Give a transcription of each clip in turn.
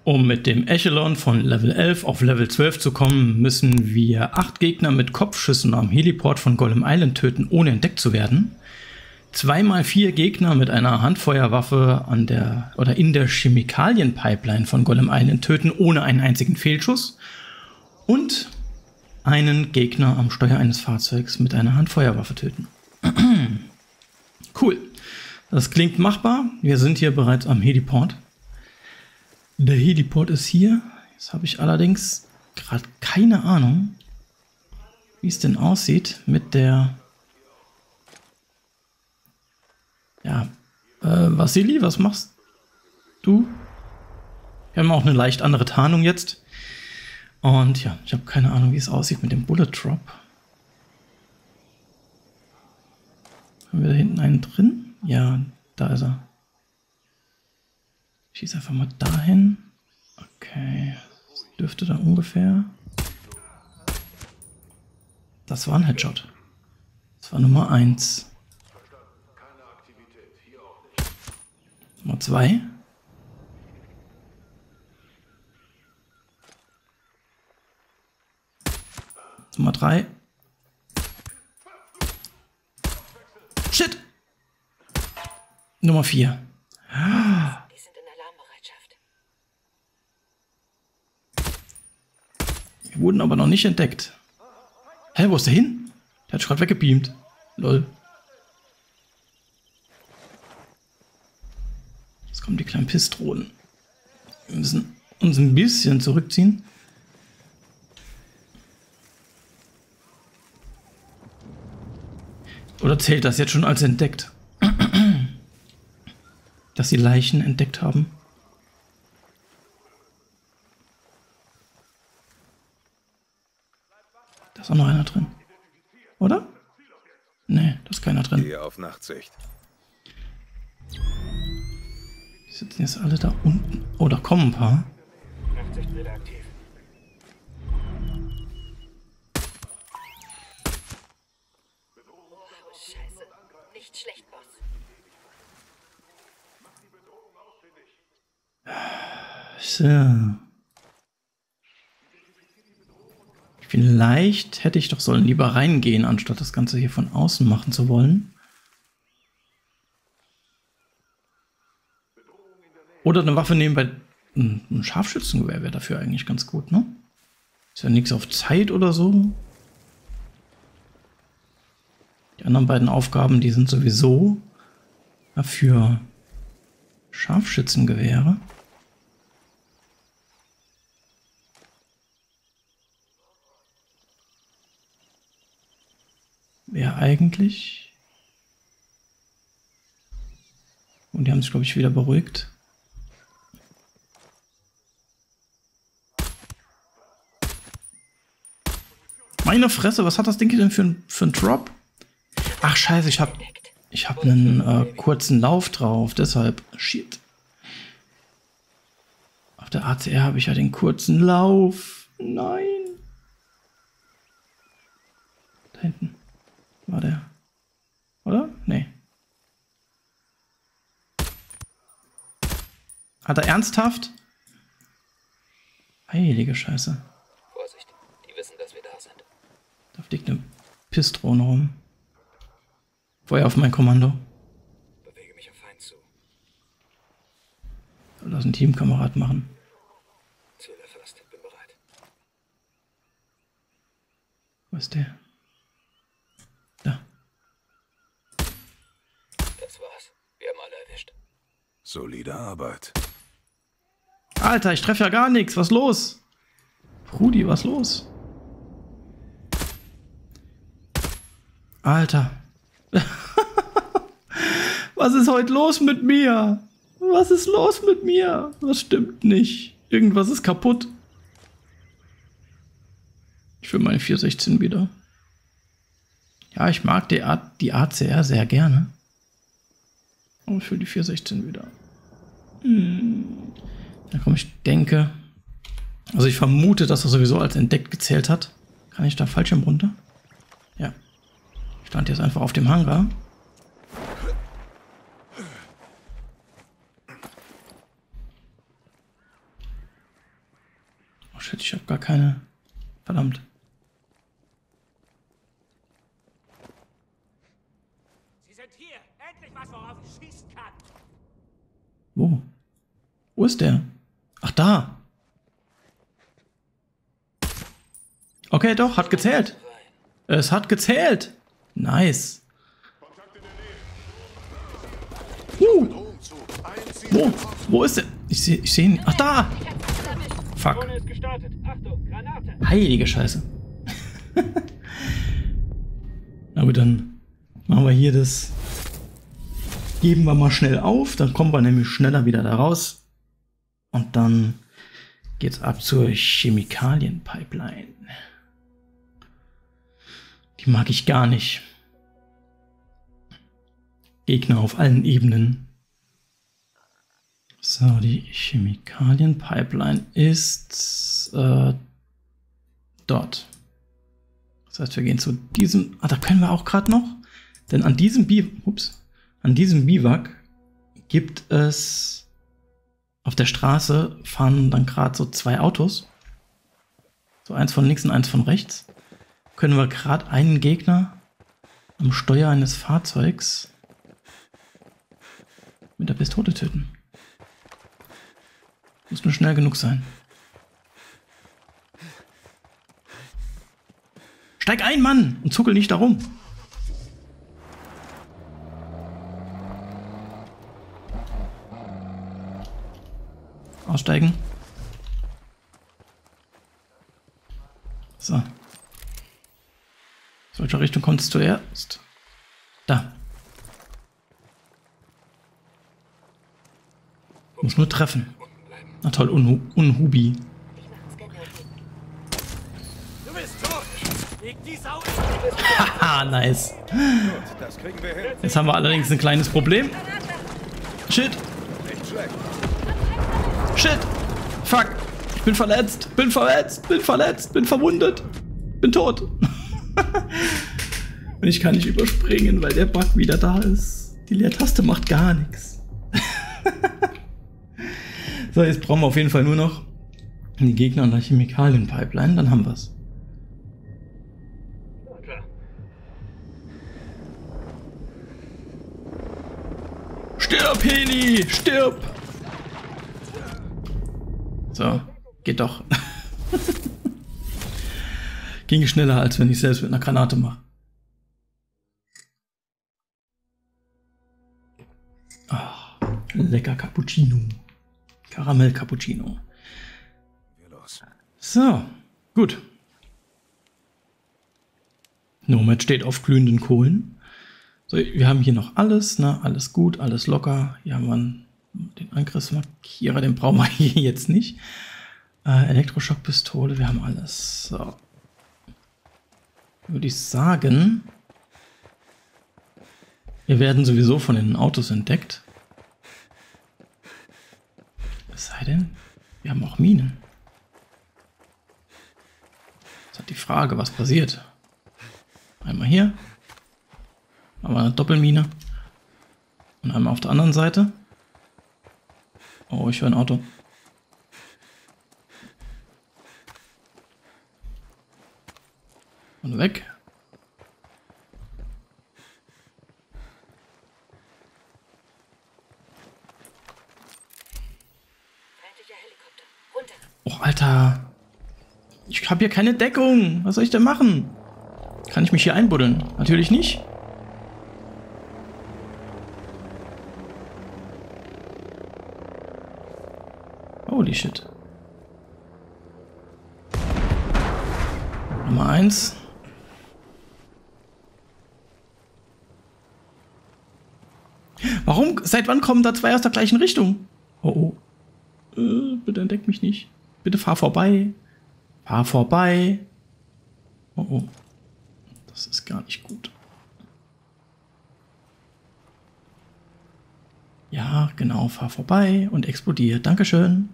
Um mit dem Echelon von Level 11 auf Level 12 zu kommen, müssen wir 8 Gegner mit Kopfschüssen am Heliport von Golem Island töten, ohne entdeckt zu werden. 2x4 Gegner mit einer Handfeuerwaffe in der Chemikalien-Pipeline von Golem Island töten, ohne einen einzigen Fehlschuss. Und einen Gegner am Steuer eines Fahrzeugs mit einer Handfeuerwaffe töten. Cool. Das klingt machbar. Wir sind hier bereits am Heliport. Der Heliport ist hier. Jetzt habe ich allerdings gerade keine Ahnung, wie es denn aussieht mit der... Ja, Vasili, was machst du? Wir haben auch eine leicht andere Tarnung jetzt. Und ja, ich habe keine Ahnung, wie es aussieht mit dem Bullet Drop. Haben wir da hinten einen drin? Ja, da ist er. Ich schieße einfach mal dahin. Okay, das dürfte da ungefähr... Das war ein Headshot. Das war Nummer 1. Nummer 2. Nummer 3. Shit! Nummer 4. Die sind in Alarmbereitschaft. Wir wurden aber noch nicht entdeckt. Hä, wo ist der hin? Der hat sich gerade weggebeamt. Lol. Jetzt kommen die kleinen Pistronen. Wir müssen uns ein bisschen zurückziehen. Oder zählt das jetzt schon als entdeckt? Dass sie Leichen entdeckt haben? Da ist auch noch einer drin. Oder? Nee, da ist keiner drin. Gehe auf Nachtsicht. Die sitzen jetzt alle da unten. Oh, da kommen ein paar. Nachtsicht wieder aktiv. Scheiße. Nicht schlecht, Boss. So. Vielleicht hätte ich doch sollen lieber reingehen, anstatt das Ganze hier von außen machen zu wollen. Oder eine Waffe nehmen bei ein Scharfschützengewehr wäre dafür eigentlich ganz gut, ne? Ist ja nichts auf Zeit oder so. Die anderen beiden Aufgaben, die sind sowieso für Scharfschützengewehre. Wäre eigentlich... Und die haben sich, glaube ich, wieder beruhigt. Meine Fresse, was hat das Ding hier denn für ein Drop? Ach scheiße, ich hab einen kurzen Lauf drauf, deshalb. Shit. Auf der ACR habe ich ja den kurzen Lauf. Nein. Da hinten war der. Oder? Nee. Hat er ernsthaft? Heilige Scheiße. Vorsicht, die wissen, dass wir da sind. Da fliegt eine Pistrone rum. Feuer auf mein Kommando. Bewege mich auf Feind zu. Soll das ein Teamkamerad machen? Ziel erfasst, bin bereit. Wo ist der? Da. Das war's. Wir haben alle erwischt. Solide Arbeit. Alter, ich treffe ja gar nichts. Was los? Rudi, was los? Alter. Was ist heute los mit mir? Was ist los mit mir? Was stimmt nicht? Irgendwas ist kaputt. Ich will meine 416 wieder. Ja, ich mag die ACR sehr gerne. Aber ich will die 416 wieder. Ja, komm, ich denke... Also ich vermute, dass er sowieso als entdeckt gezählt hat. Kann ich da Fallschirm runter? Ja. Ich stand jetzt einfach auf dem Hangar. shit, ich habe gar keine. Verdammt. Sie sind hier! Endlich was, worauf ich schießen kann! Wo? Wo ist der? Ach, da. Okay, doch, hat gezählt. Es hat gezählt. Nice. Wo? Wo ist der? Ich seh ihn. Ach, da. Fuck. Drohne ist gestartet. Achtung, Granate! Heilige Scheiße. Na gut, dann machen wir hier das. Geben wir mal schnell auf, dann kommen wir nämlich schneller wieder da raus. Und dann geht's ab zur Chemikalien-Pipeline. Die mag ich gar nicht. Gegner auf allen Ebenen. So, die Chemikalien-Pipeline ist dort. Das heißt, wir gehen zu diesem. Ah, da können wir auch gerade noch. Denn an diesem Biwak gibt es. Auf der Straße fahren dann gerade so 2 Autos. So eins von links und eins von rechts. Können wir gerade einen Gegner am Steuer eines Fahrzeugs mit der Pistole töten. Muss nur schnell genug sein. Steig ein, Mann! Und zuckel nicht darum. Aussteigen. So. Aus welcher Richtung kommt es zuerst? Da. Muss nur treffen. Na toll, Unhubi. Du bist tot! Leg die Sau! Haha, nice. Das kriegen wir hin. Jetzt haben wir allerdings ein kleines Problem. Shit. Nicht schlecht. Shit. Fuck. Ich bin verletzt. Bin verwundet. Bin tot. Und ich kann nicht überspringen, weil der Bug wieder da ist. Die Leertaste macht gar nichts. So, jetzt brauchen wir auf jeden Fall nur noch die Gegner an der Chemikalien-Pipeline. Dann haben wir es. Klar. Stirb, Heli! Stirb! So, geht doch. Ging schneller, als wenn ich selbst mit einer Granate mache. Oh, lecker Cappuccino. Karamell Cappuccino. Wir los. So, gut. Nomad steht auf glühenden Kohlen. So, wir haben hier noch alles, ne? Alles gut, alles locker. Hier haben wir den Angriffsmarkierer, den brauchen wir hier jetzt nicht. Elektroschockpistole, wir haben alles. So. Würde ich sagen, wir werden sowieso von den Autos entdeckt. Es sei denn, wir haben auch Minen. Jetzt hat die Frage, was passiert. Einmal hier. Haben wir eine Doppelmine. Und einmal auf der anderen Seite. Oh, ich höre ein Auto. Und weg. Feindlicher Helikopter. Runter. Oh, Alter. Ich habe hier keine Deckung. Was soll ich denn machen? Kann ich mich hier einbuddeln? Natürlich nicht. Holy shit. Nummer 1. Warum? Seit wann kommen da 2 aus der gleichen Richtung? Oh, oh. Bitte entdeck mich nicht. Bitte fahr vorbei. Fahr vorbei. Oh, oh. Das ist gar nicht gut. Ja, genau, fahr vorbei und explodiert. Dankeschön.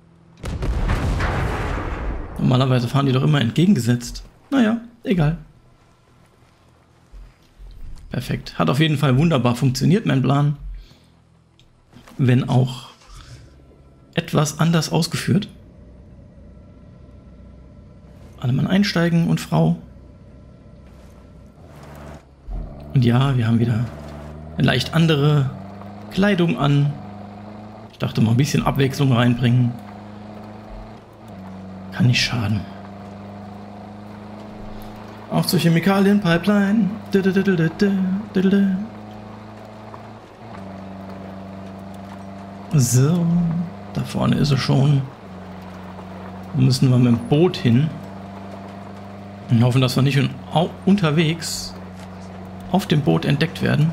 Normalerweise fahren die doch immer entgegengesetzt. Naja, egal. Perfekt. Hat auf jeden Fall wunderbar funktioniert, mein Plan. Wenn auch etwas anders ausgeführt. Alle Mann einsteigen und Frau. Und ja, wir haben wieder eine leicht andere Kleidung an. Ich dachte mal ein bisschen Abwechslung reinbringen. Kann nicht schaden. Auf zur Chemikalien-Pipeline. So, da vorne ist er schon. Da müssen wir mit dem Boot hin. Und hoffen, dass wir nicht unterwegs auf dem Boot entdeckt werden.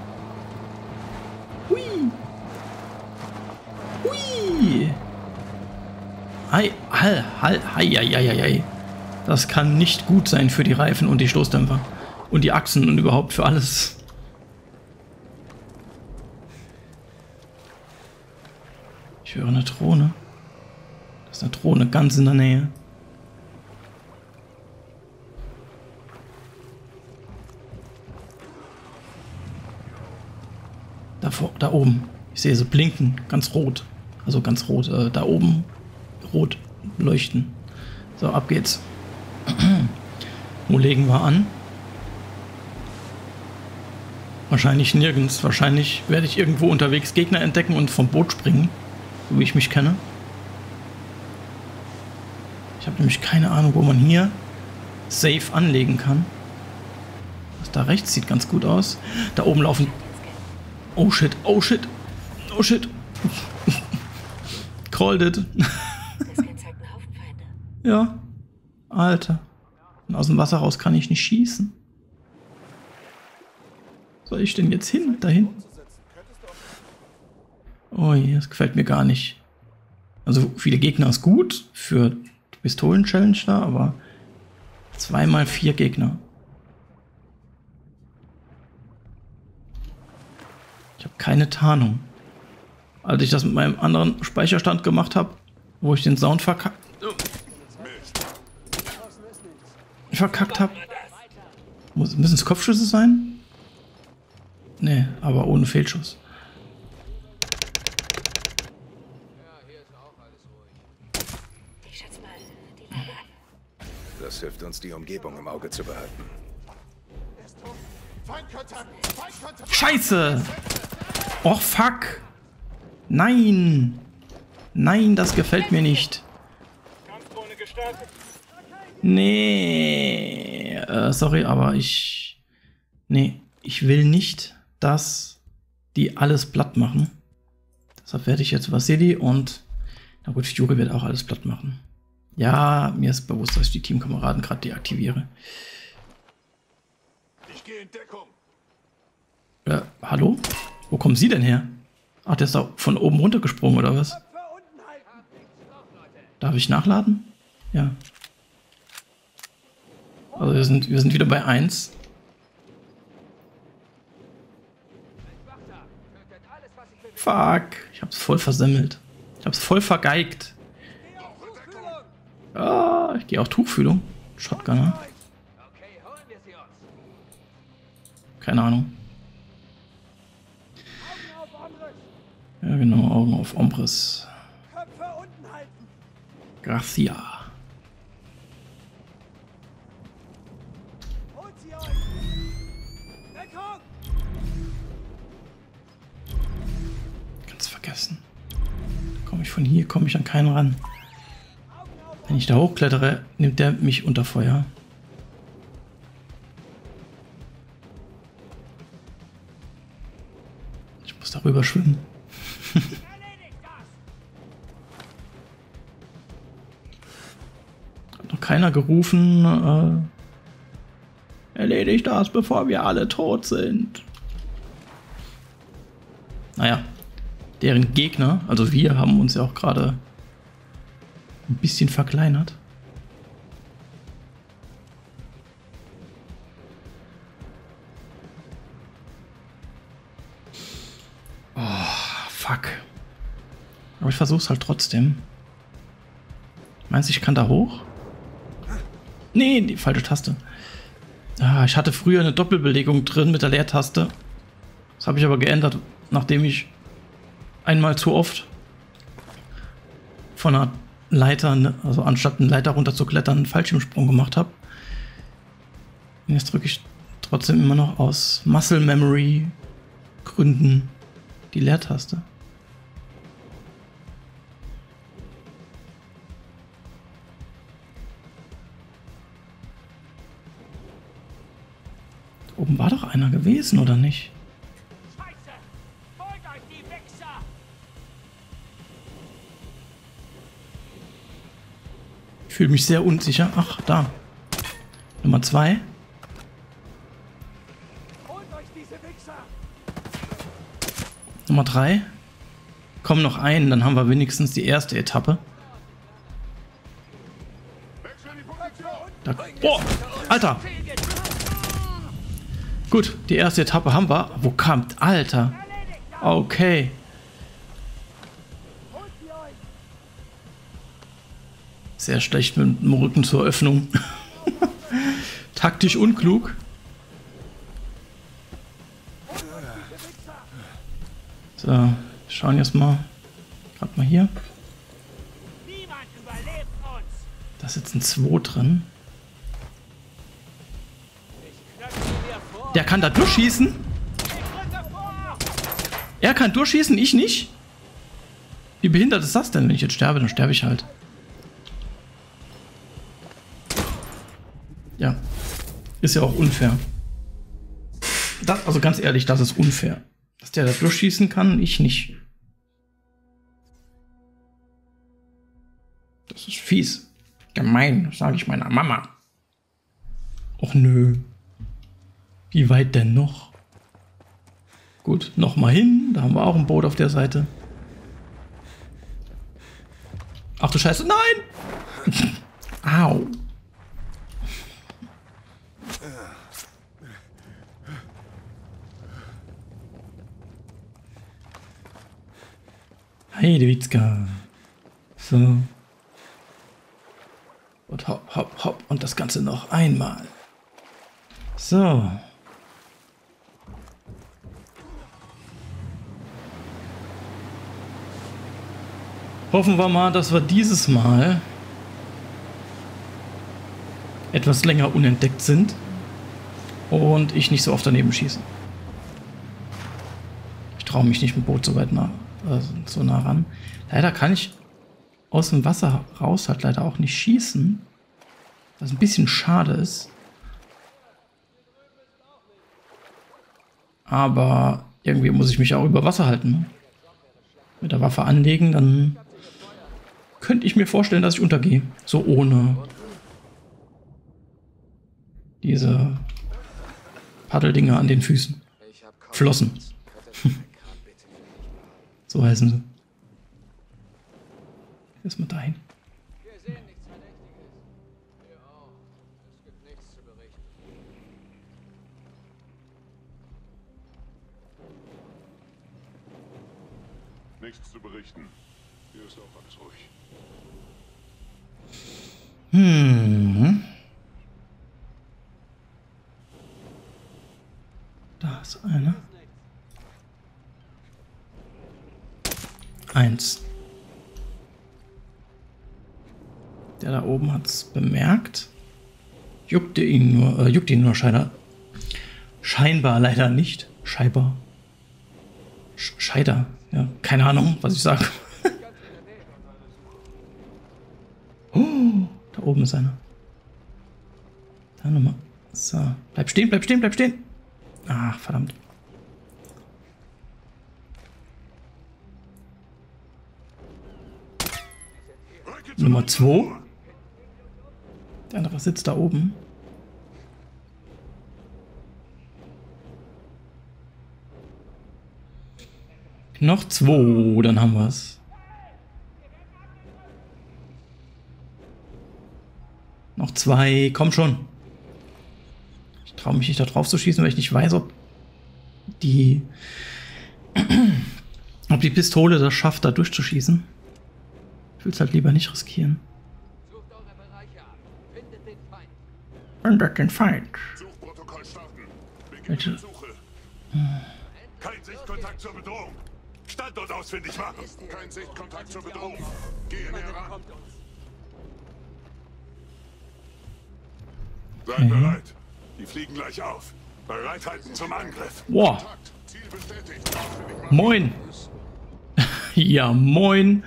Hui! Hui! Ei, hei. Das kann nicht gut sein für die Reifen und die Stoßdämpfer. Und die Achsen und überhaupt für alles. Ich höre eine Drohne. Das ist eine Drohne ganz in der Nähe. Da oben. Ich sehe sie blinken. Ganz rot. Also ganz rot. Da oben rot leuchten. So, ab geht's. Wo legen wir an? Wahrscheinlich nirgends. Wahrscheinlich werde ich irgendwo unterwegs Gegner entdecken und vom Boot springen. So wie ich mich kenne. Ich habe nämlich keine Ahnung, wo man hier safe anlegen kann. Das da rechts sieht ganz gut aus. Da oben laufen... Oh shit, oh shit, oh shit. Called it. Das zeigt einen Haufen Feinde. Ja, Alter. Und aus dem Wasser raus kann ich nicht schießen. Soll ich denn jetzt hin? Dahin? Oh je, das gefällt mir gar nicht. Also viele Gegner ist gut für die Pistolen-Challenge da, aber 2x4 Gegner. Ich habe keine Tarnung. Als ich das mit meinem anderen Speicherstand gemacht habe, wo ich den Sound verkackt habe. Müssen es Kopfschüsse sein? Nee, aber ohne Fehlschuss. Ich schätze mal, die Lage an. Das hilft uns, die Umgebung im Auge zu behalten. Scheiße! Och, fuck! Nein! Nein, das gefällt mir nicht. Nee. Sorry, aber ich... Nee, ich will nicht, dass die alles platt machen. Deshalb werde ich jetzt Vasili und... Na gut, Fury wird auch alles platt machen. Ja, mir ist bewusst, dass ich die Teamkameraden gerade deaktiviere. Ich gehe in Deckung. Hallo? Wo kommen Sie denn her? Ach, der ist da von oben runtergesprungen, oder was? Darf ich nachladen? Ja. Also wir sind wieder bei 1. Fuck. Ich hab's voll versemmelt. Ich hab's voll vergeigt. Ah, ich gehe auch Tuchfühlung. Shotgunner. Keine Ahnung. Ja genau, Augen auf Ombres. Gracia. Ganz vergessen. Komme ich von hier, komme ich an keinen ran. Wenn ich da hochklettere, nimmt der mich unter Feuer. Ich muss darüber schwimmen. Hat noch keiner gerufen, erledigt das, bevor wir alle tot sind. Naja, deren Gegner, also wir, haben uns ja auch gerade ein bisschen verkleinert. Oh, fuck. Aber ich versuch's halt trotzdem. Meinst du, ich kann da hoch? Nee, die falsche Taste. Ah, ich hatte früher eine Doppelbelegung drin mit der Leertaste. Das habe ich aber geändert, nachdem ich einmal zu oft von einer Leitern, also anstatt eine Leiter runter zu klettern, einen Fallschirmsprung gemacht habe. Und jetzt drücke ich trotzdem immer noch aus Muscle Memory Gründen die Leertaste. Da oben war doch einer gewesen, oder nicht? Scheiße! Holt euch die Wichser! Ich fühle mich sehr unsicher. Ach, da. Nummer 2. Holt euch diese Wichser! Nummer 3. Komm noch ein, dann haben wir wenigstens die erste Etappe. Da, oh, Alter! Gut, die erste Etappe haben wir. Wo kam... Alter! Okay. Sehr schlecht mit dem Rücken zur Öffnung. Taktisch unklug. So, wir schauen jetzt mal. Gerade mal hier. Niemand überlebt uns! Da sitzt ein 2 drin. Der kann da durchschießen. Er kann durchschießen, ich nicht. Wie behindert ist das denn? Wenn ich jetzt sterbe, dann sterbe ich halt. Ja. Ist ja auch unfair. Das, also ganz ehrlich, das ist unfair. Dass der da durchschießen kann, ich nicht. Das ist fies. Gemein, sage ich meiner Mama. Och nö. Wie weit denn noch? Gut, nochmal hin. Da haben wir auch ein Boot auf der Seite. Ach du Scheiße, nein! Au. Heidewitzka. So. Und hopp, hopp, hopp. Und das Ganze noch einmal. So. Hoffen wir mal, dass wir dieses Mal etwas länger unentdeckt sind und ich nicht so oft daneben schieße. Ich traue mich nicht mit dem Boot so weit so nah ran. Leider kann ich aus dem Wasser raus halt leider auch nicht schießen, was ein bisschen schade ist. Aber irgendwie muss ich mich auch über Wasser halten. Ne? Mit der Waffe anlegen, dann könnte ich mir vorstellen, dass ich untergehe. So ohne diese Paddeldinger an den Füßen. Flossen. So heißen sie. Erstmal dahin. Wir sehen nichts Verdächtiges. Wir auch. Es gibt nichts zu berichten. Nichts zu berichten. Hier ist auch alles ruhig. Da ist einer. 1. Der da oben hat es bemerkt. Juckt ihn nur scheinbar leider nicht. Scheinbar. Scheider. Ja, keine Ahnung, was ich sage. Oh, da oben ist einer. Da nochmal. So. Bleib stehen, bleib stehen, bleib stehen. Ach, verdammt. Nummer 2. Der andere sitzt da oben. Noch 2, dann haben wir es. Noch 2, komm schon. Ich traue mich nicht da drauf zu schießen, weil ich nicht weiß, ob die Pistole das schafft, da durchzuschießen. Ich will es halt lieber nicht riskieren. Sucht eure Bereiche ab. Findet den Feind. Findet den Feind. Suchprotokoll starten. Beginn Bitte. die Suche. Kein Sichtkontakt zur Bedrohung. Standort ausfindig machen. Kein Sichtkontakt zur Bedrohung. Gehen heran. Kommt uns. Seid bereit. Die fliegen gleich auf. Bereithalten zum Angriff. Boah. Ziel bestätigt. Moin. Ja, moin.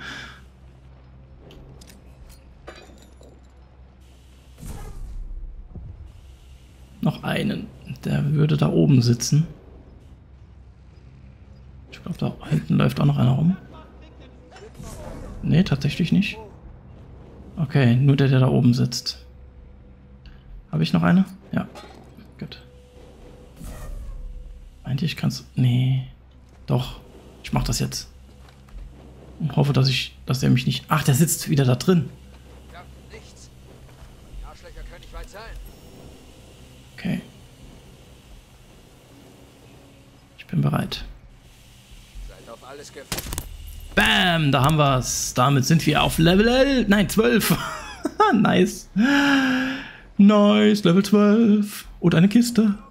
Noch einen. Der würde da oben sitzen. Ich glaube, da hinten läuft auch noch einer rum. Nee, tatsächlich nicht. Okay, nur der da oben sitzt. Habe ich noch eine? Ja. Gut. Meinte ich kann's. Nee. Doch. Ich mach das jetzt. Und hoffe, dass der mich nicht. Ach, der sitzt wieder da drin. Ja, nichts. Die Arschlöcher können nicht weit sein. Okay. Ich bin bereit. Seid auf alles gefasst. Bam, da haben wir's. Damit sind wir auf Level 12. Nice. Nice, Level 12. Und eine Kiste.